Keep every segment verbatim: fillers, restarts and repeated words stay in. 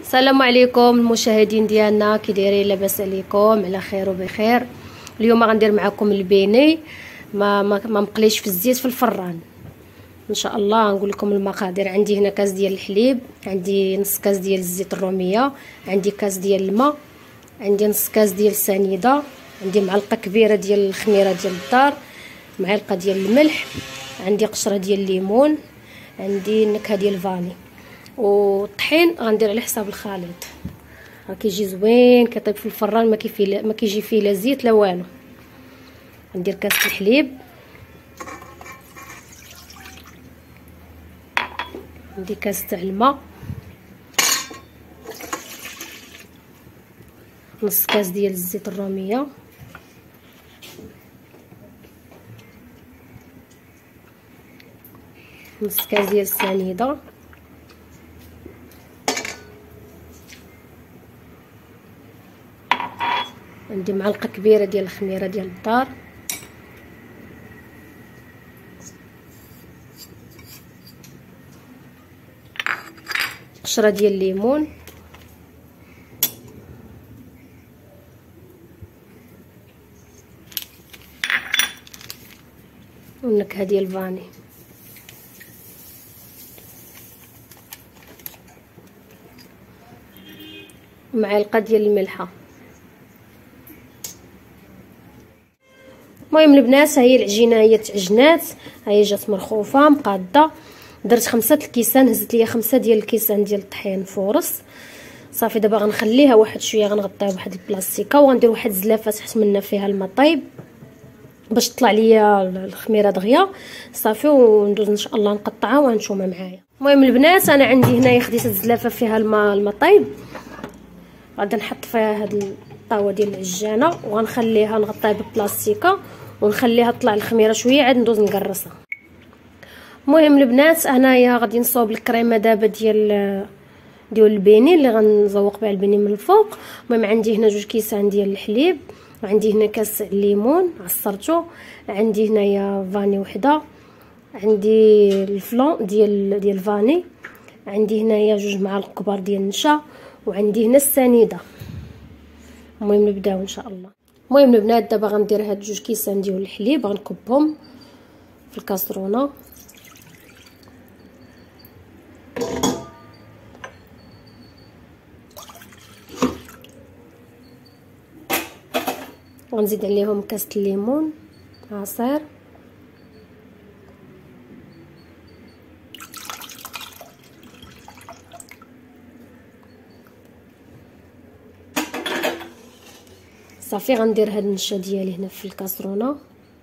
السلام عليكم المشاهدين ديالنا، كي دايرين؟ لاباس عليكم؟ على خير وبخير. اليوم غندير معكم البيني ما ما, ما مقليش في الزيت في الفران ان شاء الله. نقول لكم المقادير. عندي هنا كاس ديال الحليب، عندي نص كاس ديال الزيت الروميه، عندي كاس ديال الماء، عندي نص كاس ديال السنيده، عندي معلقه كبيره ديال الخميره ديال الدار، معلقه ديال الملح، عندي قشره ديال الليمون، عندي نكهه ديال الفاني. والطحين غندير على حساب الخليط، راه كيجي زوين كيطيب في الفران، ما كيفي ما كيجي فيه لا زيت لا والو. ندير كاس الحليب، عندي كاس تاع الماء، نص كاس ديال الزيت الروميه، نص كاس ديال السنيده، عندي معلقه كبيره ديال الخميره ديال الدار، قشره ديال الليمون، والنكهه ديال الفاني. معلقه ديال الملحه. المهم البنات، ها هي العجينه، هي تعجنات، ها هي جات مرخوفه مقاده. درت خمسة الكيسان، هزت ليا خمسة ديال الكيسان ديال الطحين فورص. صافي دابا غنخليها واحد شويه، غنغطيها بواحد البلاستيكه، وغندير واحد الزلافه تحت منها فيها الماء طايب باش تطلع ليا الخميره دغيا. صافي وندوز ان شاء الله نقطعها وهانتوما معايا. المهم البنات، انا عندي هنايا خديت الزلافه فيها الماء الماء طايب، غادي نحط فيها هاد الطاوه ديال العجانه وغنخليها نغطيها ببلاستيكه ونخليها تطلع الخميره شويه، عاد ندوز نقرصها. المهم البنات، انايا غادي نصاوب الكريمه دابا ديال ديال البيني اللي غنزوق بها البيني من الفوق. المهم عندي هنا جوج كيسان ديال الحليب، وعندي هنا كاس الليمون عصرته، عندي هنايا فاني وحده، عندي الفلون ديال ديال الفاني، عندي هنايا جوج معالق كبار ديال النشا، وعندي هنا السنيده. المهم نبداو ان شاء الله. المهم البنات، دابا غندير هاد جوج كيسان ديال الحليب، غنكبهم في الكاسرونه، ونزيد عليهم كاس الليمون عصير، صافي غندير هاد النشا ديالي هنا في الكاسرونه،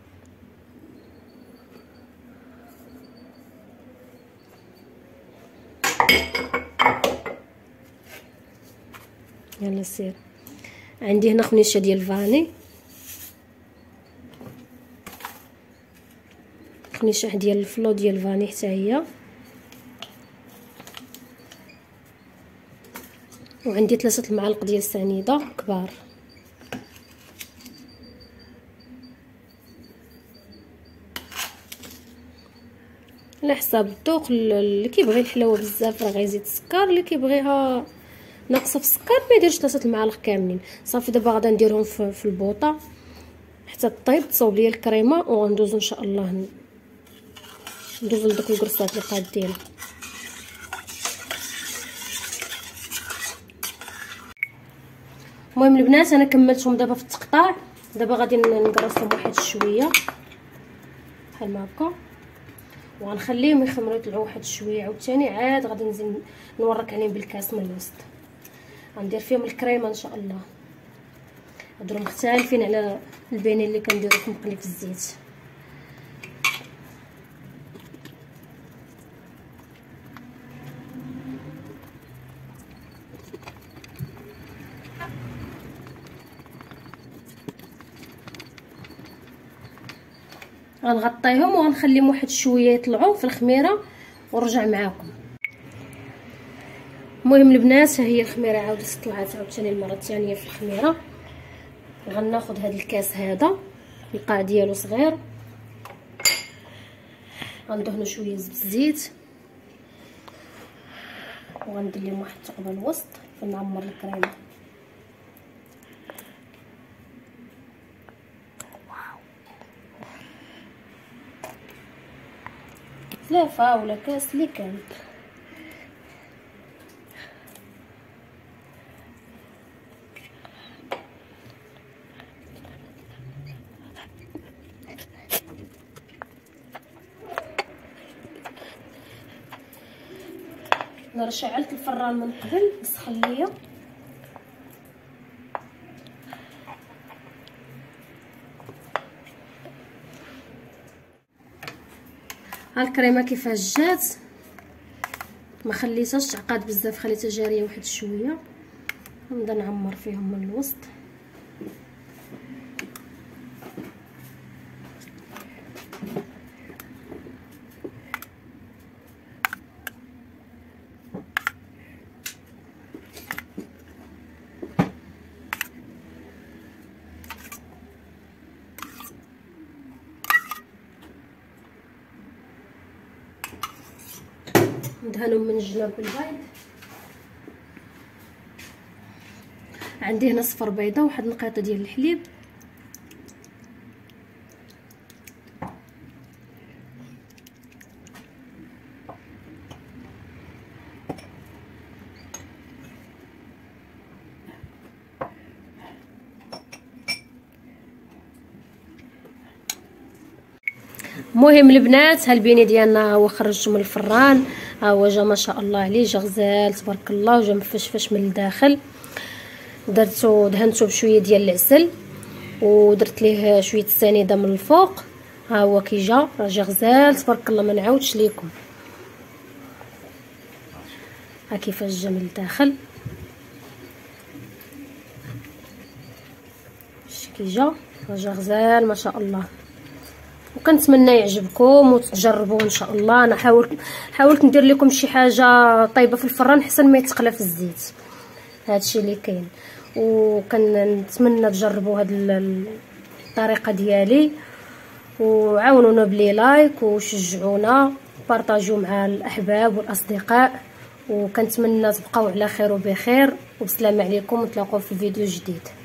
يلا سير. عندي هنا خنيشه ديال الفاني، خنيشه ديال الفلو ديال الفاني حتى هي، وعندي ثلاثه المعالق ديال السنيده كبار. على حساب الذوق، اللي كيبغي الحلاوه بزاف راه غيزيد السكر، اللي كيبغيها ناقصه في السكر ما يديرش ثلاثه المعالق كاملين. صافي دابا غادا نديرهم في, في البوطه حتى طيب، تصاوب ليا الكريمه، وغندوز ان شاء الله ندوز لدوك الكرصات اللي قادين. المهم البنات، انا كملتهم دابا في التقطاع، دابا غادي نقرصهم واحد شويه بحال ما هكا، وغنخليهم يخمروا يطلعوا واحد شويه، عاوتاني عاد غادي نزيد نورك عليهم بالكاس من الوسط. غندير فيهم الكريمه ان شاء الله. هادو مختلفين على البيني اللي كنديرو مقلي في الزيت. غنغطيهم وغنخليهم واحد شويه يطلعوا في الخميره ونرجع معاكم. المهم البنات، ها هي الخميره عاودت طلعت عاوتاني المره الثانيه في الخميره. غناخذ هذا الكاس، هذا القاع ديالو صغير، غندهنو شويه بالزيت، وغندير لهم واحد الثقبه الوسط فين نعمر الكريمه. ثلاثه ولا كاس اللي كان. انا شعلت الفران من قبل بس خليه ها الكريمه كيفاش جات. ما خليتهاش تعقد بزاف، خليتها جاريه واحد شويه. نبدا نعمر فيهم من الوسط. ندهنهم من الجناب بالبيض. عندي هنا صفر بيضه وواحد النقيطه ديال الحليب. المهم البنات ها البيني ديالنا هو خرجته من الفران، ها هو جا ما شاء الله عليه، جا غزال تبارك الله وجا مفشفش من الداخل. درتو دهنتو بشويه ديال العسل ودرت ليه شويه السنيده من الفوق. ها هو كي جا راه جا غزال تبارك الله، ما نعاودش ليكم. ها كيفاش جا من الداخل، كي جا راه جا غزال ما شاء الله. وكنتمنى يعجبكم وتجربوه ان شاء الله. انا حاولت حاولت ندير لكم شي حاجه طيبه في الفران احسن ما يتقلى في الزيت، هادشي اللي كاين. وكنتمنى تجربوا هاد الطريقه ديالي، وعاونونا بلي لايك وشجعونا، بارطاجيو مع الاحباب والاصدقاء. وكنتمنى تبقاو على خير وبخير وبسلامه عليكم، ونتلاقاو في فيديو جديد.